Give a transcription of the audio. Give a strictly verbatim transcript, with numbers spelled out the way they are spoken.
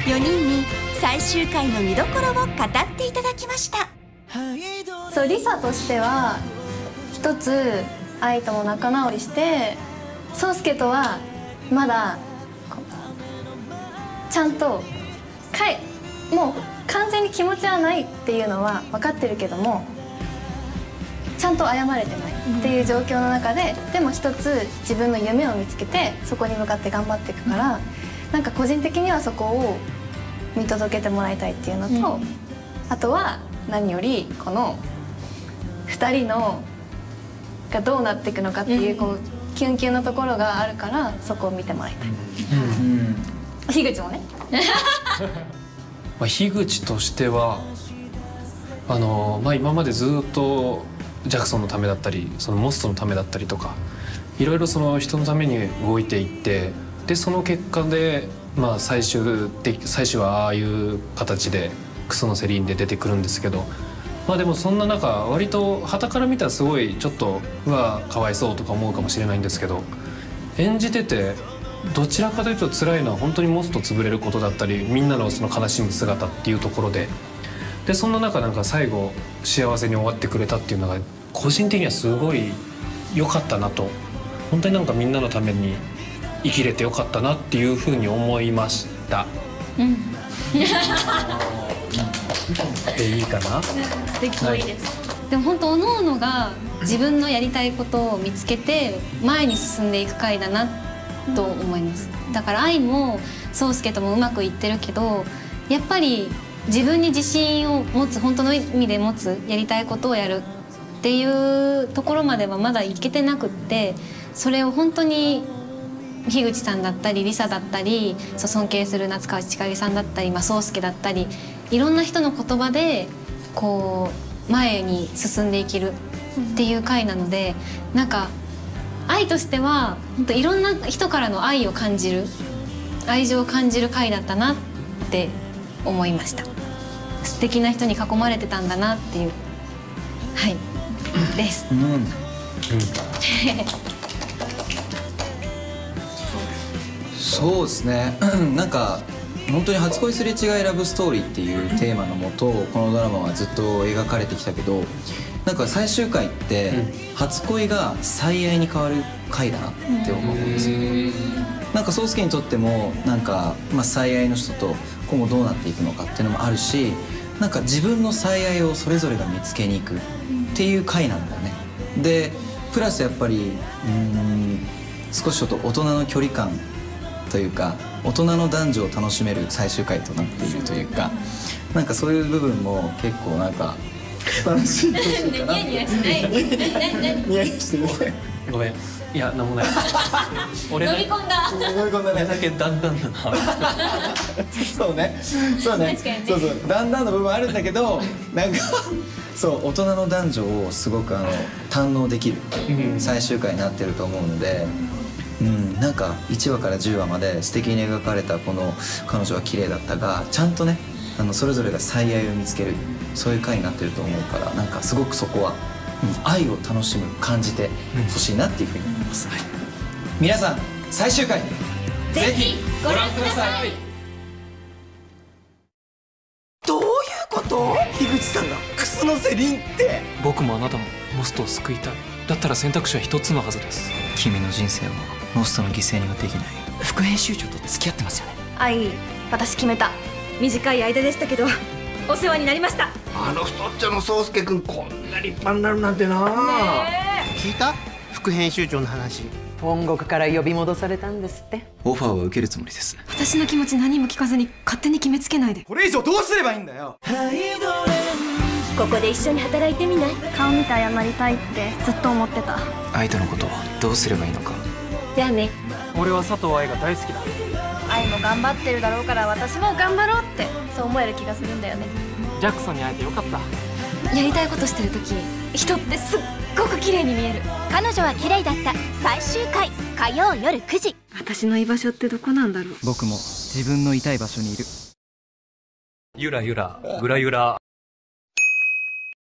よにんに最終回の見どころを語っていただきました。 そう、リサとしては一つ愛とも仲直りして、宗介とはまだちゃんとかいもう完全に気持ちはないっていうのは分かってるけども、ちゃんと謝れてないっていう状況の中で、でも一つ自分の夢を見つけてそこに向かって頑張っていくから、なんか個人的にはそこを見届けてもらいたいっていうのと、うん、あとは何よりこのふたりのがどうなっていくのかっていう、こうキュンキュンのところがあるから、そこを見てもらいたい。樋口もねまあ樋口としてはあの、まあ、今までずっとジャクソンのためだったり、そのモストのためだったりとか、いろいろその人のために動いていって、でその結果で、まあ、最終的最終はああいう形でクソのセリーンで出てくるんですけど、まあでもそんな中割と傍から見たらすごいちょっとうわかわいそうとか思うかもしれないんですけど、演じててどちらかというと辛いのは本当にモスト潰れることだったり、みんなのその悲しむ姿っていうところで、でそんな中なんか最後幸せに終わってくれたっていうのが個人的にはすごい良かったなと、本当になんかみんなのために生きれてよかったなっていうふうに思いました。うん。でいいかな。 素敵もいいです。はい、でも本当各々が自分のやりたいことを見つけて前に進んでいく回だなと思います。だから愛も宗介ともうまくいってるけど、やっぱり自分に自信を持つ、本当の意味で持つ、やりたいことをやるっていうところまではまだいけてなくって、それを本当に樋口さんだったりリサだったり、そう尊敬する夏川千景さんだったり、まあ、宗介だったり、いろんな人の言葉でこう前に進んでいけるっていう回なので、なんか愛としては本当いろんな人からの愛を感じる、愛情を感じる回だったなって思いました。素敵な人に囲まれてたんだなっていう、はいです。うん、うんそうですねなんか本当に初恋すれ違いラブストーリーっていうテーマのもとこのドラマはずっと描かれてきたけど、なんか最終回って初恋が最愛に変わる回だなって思うんですよ。なんか宗介にとってもなんか、まあ、最愛の人と今後どうなっていくのかっていうのもあるし、なんか自分の最愛をそれぞれが見つけに行くっていう回なんだよね。でプラスやっぱりうーん少しちょっと大人の距離感というか大人の男女を楽しめる最終回となっているというか、なんかそういう部分も結構なんか楽しいというかな。ニヤニヤしない。ニヤニヤしてるね。 ごめん。いや、なんもない。 俺飲み込んだ。 飲み込んだね。 だけだんだんだな。 そうね。そうね。そうそう。だんだんの部分あるんだけど、なんかそう大人の男女をすごくあの堪能できる最終回になってると思うので。うん、なんかいちわからじゅうわまで素敵に描かれたこの彼女は綺麗だったが、ちゃんとねあのそれぞれが最愛を見つける、そういう回になってると思うから、なんかすごくそこは、うん、愛を楽しむ感じてほしいなっていうふうに思います、うん、はい、皆さん最終回ぜひご覧ください。 どういうこと？樋口さんがクスのセリンって。 僕もあなたもモストを救いたい。だったら選択肢は一つのはずです。 君の人生はモストの犠牲にはできない。 副編集長と付き合ってますよね。 愛、私決めた。短い間でしたけどお世話になりました。 あの太っちょの宗介くんこんな立派になるなんてな。聞いた？副編集長の話。本国から呼び戻されたんですって。 オファーは受けるつもりです。 私の気持ち何も聞かずに勝手に決めつけないで。 これ以上どうすればいいんだよ。 ここで一緒に働いてみない？ 顔見て謝りたいってずっと思ってた。 愛とのことをどうすればいいのか。 じゃあね。 俺は佐藤愛が大好きだ。 愛も頑張ってるだろうから私も頑張ろうってそう思える気がするんだよね。 ジャクソンに会えてよかった。 やりたいことしてる時人ってすっごく綺麗に見える。 彼女は綺麗だった最終回火曜夜くじ。 私の居場所ってどこなんだろう。 僕も自分のいたい場所にいる。 ゆらゆらぐらゆら。